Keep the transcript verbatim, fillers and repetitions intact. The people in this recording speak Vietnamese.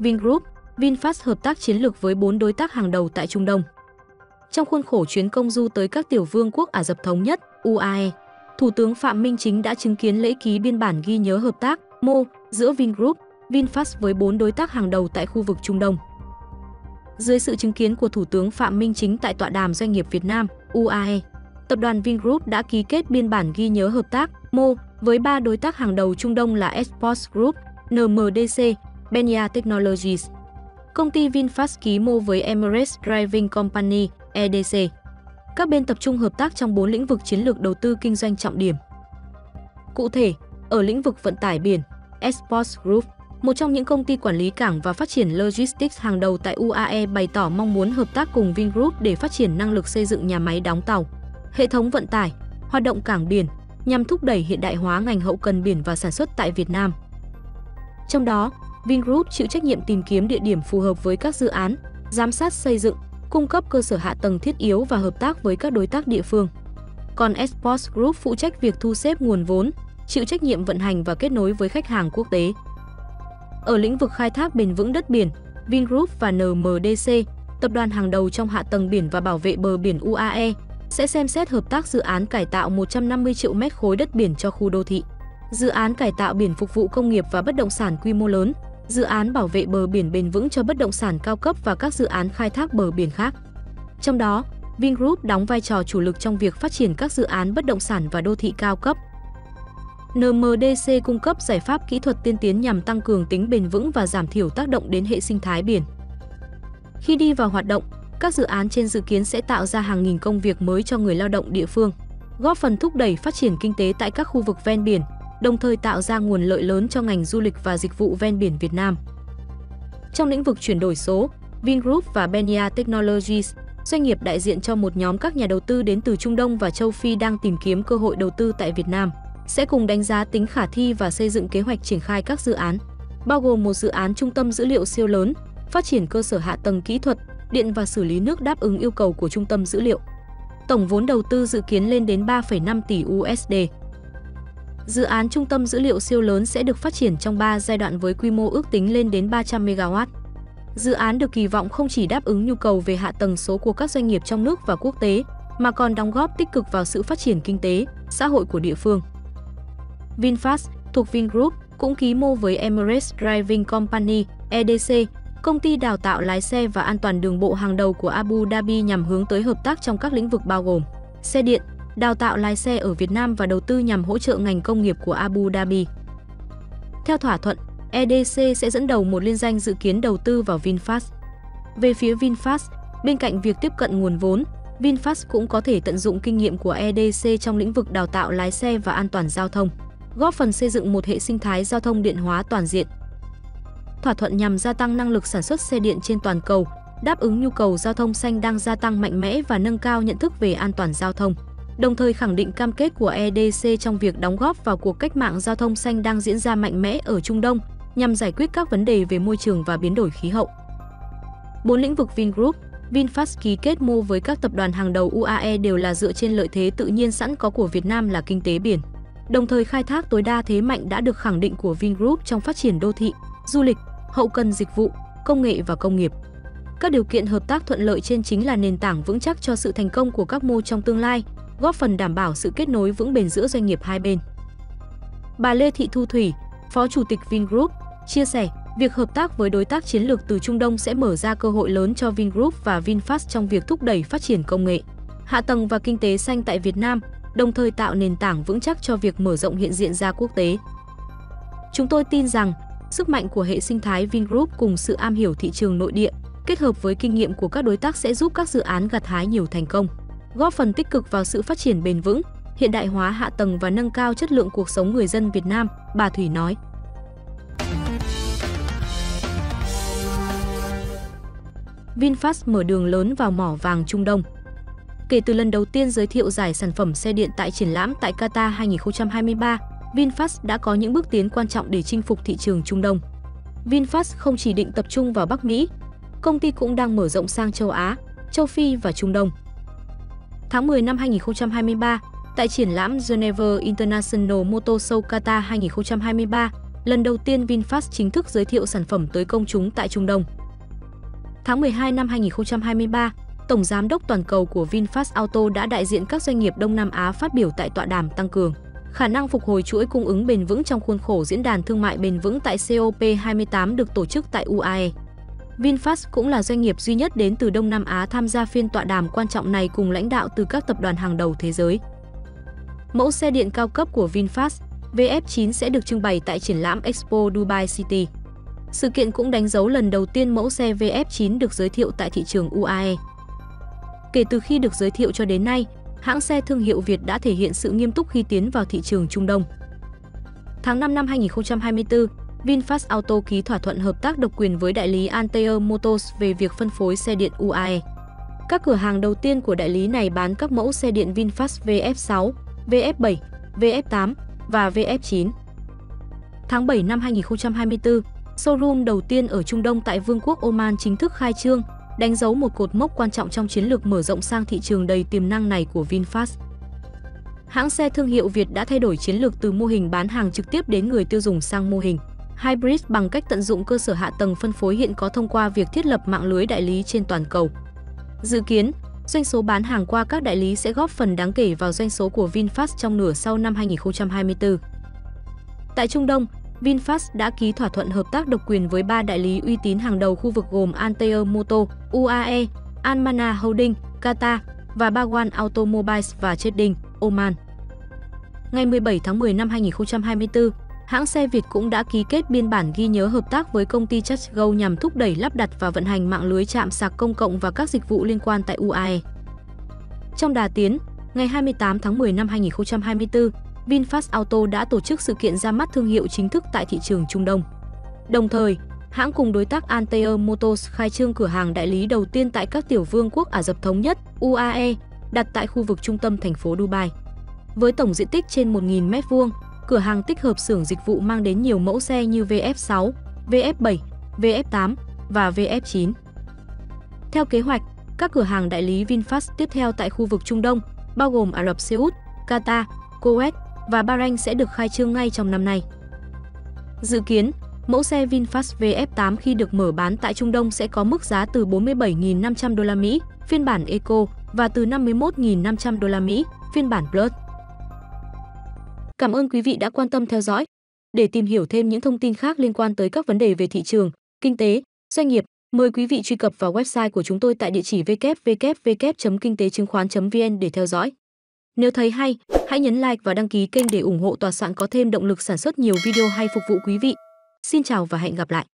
Vingroup, VinFast hợp tác chiến lược với bốn đối tác hàng đầu tại Trung Đông. Trong khuôn khổ chuyến công du tới các tiểu vương quốc Ả Rập Thống Nhất (u a e), Thủ tướng Phạm Minh Chính đã chứng kiến lễ ký biên bản ghi nhớ hợp tác (em o u) giữa Vingroup, VinFast với bốn đối tác hàng đầu tại khu vực Trung Đông. Dưới sự chứng kiến của Thủ tướng Phạm Minh Chính tại tọa đàm doanh nghiệp Việt Nam (u a e), tập đoàn Vingroup đã ký kết biên bản ghi nhớ hợp tác (em o u) với ba đối tác hàng đầu Trung Đông là Espoz Group, en em đê xê, Benia Technologies. Công ty VinFast ký em o u với Emirates Driving Company (e đê xê). Các bên tập trung hợp tác trong bốn lĩnh vực chiến lược đầu tư kinh doanh trọng điểm. Cụ thể, ở lĩnh vực vận tải biển, Espoz Group, một trong những công ty quản lý cảng và phát triển logistics hàng đầu tại u a e, bày tỏ mong muốn hợp tác cùng Vingroup để phát triển năng lực xây dựng nhà máy đóng tàu, hệ thống vận tải, hoạt động cảng biển nhằm thúc đẩy hiện đại hóa ngành hậu cần biển và sản xuất tại Việt Nam. Trong đó, Vingroup chịu trách nhiệm tìm kiếm địa điểm phù hợp với các dự án, giám sát xây dựng, cung cấp cơ sở hạ tầng thiết yếu và hợp tác với các đối tác địa phương. Còn Espoz Group phụ trách việc thu xếp nguồn vốn, chịu trách nhiệm vận hành và kết nối với khách hàng quốc tế. Ở lĩnh vực khai thác bền vững đất biển, Vingroup và en em đê xê, tập đoàn hàng đầu trong hạ tầng biển và bảo vệ bờ biển u a e, sẽ xem xét hợp tác dự án cải tạo một trăm năm mươi triệu mét khối đất biển cho khu đô thị, dự án cải tạo biển phục vụ công nghiệp và bất động sản quy mô lớn, dự án bảo vệ bờ biển bền vững cho bất động sản cao cấp và các dự án khai thác bờ biển khác. Trong đó, Vingroup đóng vai trò chủ lực trong việc phát triển các dự án bất động sản và đô thị cao cấp. en em đê xê cung cấp giải pháp kỹ thuật tiên tiến nhằm tăng cường tính bền vững và giảm thiểu tác động đến hệ sinh thái biển. Khi đi vào hoạt động, các dự án trên dự kiến sẽ tạo ra hàng nghìn công việc mới cho người lao động địa phương, góp phần thúc đẩy phát triển kinh tế tại các khu vực ven biển, đồng thời tạo ra nguồn lợi lớn cho ngành du lịch và dịch vụ ven biển Việt Nam. Trong lĩnh vực chuyển đổi số, Vingroup và Benia Technologies, doanh nghiệp đại diện cho một nhóm các nhà đầu tư đến từ Trung Đông và châu Phi đang tìm kiếm cơ hội đầu tư tại Việt Nam, sẽ cùng đánh giá tính khả thi và xây dựng kế hoạch triển khai các dự án, bao gồm một dự án trung tâm dữ liệu siêu lớn, phát triển cơ sở hạ tầng kỹ thuật, điện và xử lý nước đáp ứng yêu cầu của trung tâm dữ liệu. Tổng vốn đầu tư dự kiến lên đến ba phẩy năm tỷ u ét đê. Dự án trung tâm dữ liệu siêu lớn sẽ được phát triển trong ba giai đoạn với quy mô ước tính lên đến ba trăm mê ga oát. Dự án được kỳ vọng không chỉ đáp ứng nhu cầu về hạ tầng số của các doanh nghiệp trong nước và quốc tế, mà còn đóng góp tích cực vào sự phát triển kinh tế, xã hội của địa phương. VinFast, thuộc Vingroup, cũng ký em o u với Emirates Driving Company (e đê xê), công ty đào tạo lái xe và an toàn đường bộ hàng đầu của Abu Dhabi nhằm hướng tới hợp tác trong các lĩnh vực bao gồm xe điện, đào tạo lái xe ở Việt Nam và đầu tư nhằm hỗ trợ ngành công nghiệp của Abu Dhabi. Theo thỏa thuận, e đê xê sẽ dẫn đầu một liên danh dự kiến đầu tư vào VinFast. Về phía VinFast, bên cạnh việc tiếp cận nguồn vốn, VinFast cũng có thể tận dụng kinh nghiệm của e đê xê trong lĩnh vực đào tạo lái xe và an toàn giao thông, góp phần xây dựng một hệ sinh thái giao thông điện hóa toàn diện. Thỏa thuận nhằm gia tăng năng lực sản xuất xe điện trên toàn cầu, đáp ứng nhu cầu giao thông xanh đang gia tăng mạnh mẽ và nâng cao nhận thức về an toàn giao thông, đồng thời khẳng định cam kết của e đê xê trong việc đóng góp vào cuộc cách mạng giao thông xanh đang diễn ra mạnh mẽ ở Trung Đông nhằm giải quyết các vấn đề về môi trường và biến đổi khí hậu. Bốn lĩnh vực Vingroup, VinFast ký kết em o u với các tập đoàn hàng đầu u a e đều là dựa trên lợi thế tự nhiên sẵn có của Việt Nam là kinh tế biển, đồng thời khai thác tối đa thế mạnh đã được khẳng định của Vingroup trong phát triển đô thị, du lịch, hậu cần dịch vụ, công nghệ và công nghiệp. Các điều kiện hợp tác thuận lợi trên chính là nền tảng vững chắc cho sự thành công của các em o u trong tương lai, góp phần đảm bảo sự kết nối vững bền giữa doanh nghiệp hai bên. Bà Lê Thị Thu Thủy, Phó Chủ tịch Vingroup, chia sẻ, việc hợp tác với đối tác chiến lược từ Trung Đông sẽ mở ra cơ hội lớn cho Vingroup và VinFast trong việc thúc đẩy phát triển công nghệ, hạ tầng và kinh tế xanh tại Việt Nam, đồng thời tạo nền tảng vững chắc cho việc mở rộng hiện diện ra quốc tế. Chúng tôi tin rằng, sức mạnh của hệ sinh thái Vingroup cùng sự am hiểu thị trường nội địa, kết hợp với kinh nghiệm của các đối tác sẽ giúp các dự án gặt hái nhiều thành công, góp phần tích cực vào sự phát triển bền vững, hiện đại hóa hạ tầng và nâng cao chất lượng cuộc sống người dân Việt Nam, bà Thủy nói. VinFast mở đường lớn vào mỏ vàng Trung Đông. Kể từ lần đầu tiên giới thiệu giải sản phẩm xe điện tại triển lãm tại Qatar hai nghìn không trăm hai mươi ba, VinFast đã có những bước tiến quan trọng để chinh phục thị trường Trung Đông. VinFast không chỉ định tập trung vào Bắc Mỹ, công ty cũng đang mở rộng sang châu Á, châu Phi và Trung Đông. Tháng mười năm hai nghìn không trăm hai mươi ba, tại triển lãm Geneva International Motor Show Qatar hai nghìn không trăm hai mươi ba, lần đầu tiên VinFast chính thức giới thiệu sản phẩm tới công chúng tại Trung Đông. Tháng mười hai năm hai nghìn không trăm hai mươi ba, Tổng Giám đốc toàn cầu của VinFast Auto đã đại diện các doanh nghiệp Đông Nam Á phát biểu tại tọa đàm tăng cường khả năng phục hồi chuỗi cung ứng bền vững trong khuôn khổ Diễn đàn Thương mại Bền vững tại C O P hai mươi tám được tổ chức tại U A E. VinFast cũng là doanh nghiệp duy nhất đến từ Đông Nam Á tham gia phiên tọa đàm quan trọng này cùng lãnh đạo từ các tập đoàn hàng đầu thế giới. Mẫu xe điện cao cấp của VinFast, V F chín sẽ được trưng bày tại triển lãm Expo Dubai City. Sự kiện cũng đánh dấu lần đầu tiên mẫu xe V F chín được giới thiệu tại thị trường U A E. Kể từ khi được giới thiệu cho đến nay, hãng xe thương hiệu Việt đã thể hiện sự nghiêm túc khi tiến vào thị trường Trung Đông. Tháng năm năm hai nghìn không trăm hai mươi tư, VinFast Auto ký thỏa thuận hợp tác độc quyền với đại lý Altair Motors về việc phân phối xe điện U A E. Các cửa hàng đầu tiên của đại lý này bán các mẫu xe điện VinFast V F sáu, V F bảy, V F tám và V F chín. Tháng bảy năm hai nghìn không trăm hai mươi tư, showroom đầu tiên ở Trung Đông tại Vương quốc Oman chính thức khai trương, đánh dấu một cột mốc quan trọng trong chiến lược mở rộng sang thị trường đầy tiềm năng này của VinFast. Hãng xe thương hiệu Việt đã thay đổi chiến lược từ mô hình bán hàng trực tiếp đến người tiêu dùng sang mô hình hybrid bằng cách tận dụng cơ sở hạ tầng phân phối hiện có thông qua việc thiết lập mạng lưới đại lý trên toàn cầu. Dự kiến, doanh số bán hàng qua các đại lý sẽ góp phần đáng kể vào doanh số của VinFast trong nửa sau năm hai nghìn không trăm hai mươi tư. Tại Trung Đông, VinFast đã ký thỏa thuận hợp tác độc quyền với ba đại lý uy tín hàng đầu khu vực gồm Altair Motors, U A E, Al-Mana Holding, Qatar và Bawang Automobiles và Jeddah, Oman. Ngày mười bảy tháng mười năm hai nghìn không trăm hai mươi tư, hãng xe Việt cũng đã ký kết biên bản ghi nhớ hợp tác với công ty ChargeGo nhằm thúc đẩy lắp đặt và vận hành mạng lưới trạm sạc công cộng và các dịch vụ liên quan tại U A E. Trong đà tiến, ngày hai mươi tám tháng mười năm hai nghìn không trăm hai mươi tư, VinFast Auto đã tổ chức sự kiện ra mắt thương hiệu chính thức tại thị trường Trung Đông. Đồng thời, hãng cùng đối tác Altair Motors khai trương cửa hàng đại lý đầu tiên tại các tiểu vương quốc Ả Rập Thống Nhất, U A E, đặt tại khu vực trung tâm thành phố Dubai. Với tổng diện tích trên một nghìn mét vuông, cửa hàng tích hợp xưởng dịch vụ mang đến nhiều mẫu xe như V F sáu, V F bảy, V F tám và V F chín. Theo kế hoạch, các cửa hàng đại lý VinFast tiếp theo tại khu vực Trung Đông, bao gồm Ả Rập Xê Út, Qatar, Kuwait và Bahrain sẽ được khai trương ngay trong năm nay. Dự kiến, mẫu xe VinFast V F tám khi được mở bán tại Trung Đông sẽ có mức giá từ bốn mươi bảy nghìn năm trăm đô la Mỹ phiên bản Eco và từ năm mươi mốt nghìn năm trăm đô la Mỹ phiên bản Plus. Cảm ơn quý vị đã quan tâm theo dõi. Để tìm hiểu thêm những thông tin khác liên quan tới các vấn đề về thị trường, kinh tế, doanh nghiệp, mời quý vị truy cập vào website của chúng tôi tại địa chỉ w w w chấm kinh tế chứng khoán chấm v n để theo dõi. Nếu thấy hay, hãy nhấn like và đăng ký kênh để ủng hộ tòa soạn có thêm động lực sản xuất nhiều video hay phục vụ quý vị. Xin chào và hẹn gặp lại!